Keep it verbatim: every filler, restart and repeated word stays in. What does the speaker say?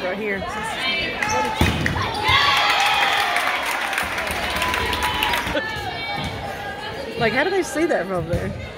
right here. Like, how do they see that from there?